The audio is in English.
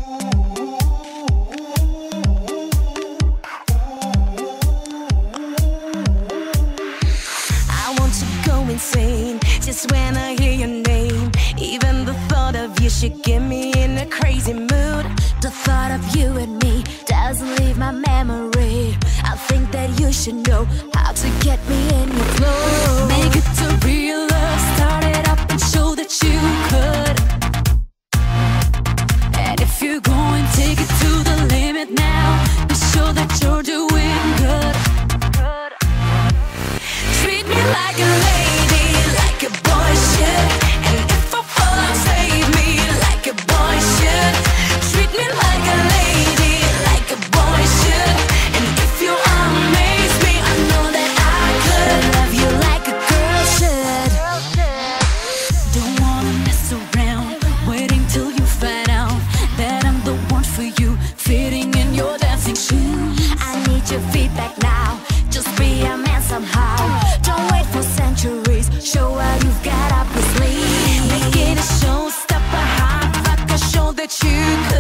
I want to go insane just when I hear your name. Even the thought of you should get me in a crazy mood. The thought of you and me doesn't leave my memory. I think that you should know how to get me in your flow. Make it to real love, start it up and show that you could. And if you're going, take it to the limit now. Be sure that you're doing good. Treat me like a lady, like a boy should. And if I fall, save me like a boy should. Treat me like a lady, like a boy should. And if you amaze me, I know that I could love you like a girl should. Don't wanna mess around, waiting till you find out that I'm the one for you, fitting in your dancing shoes. I need your feedback now, just be a man somehow. Don't wait for centuries, show what you've got up your sleeve. Make it a show, stop a hot rock, show that you could.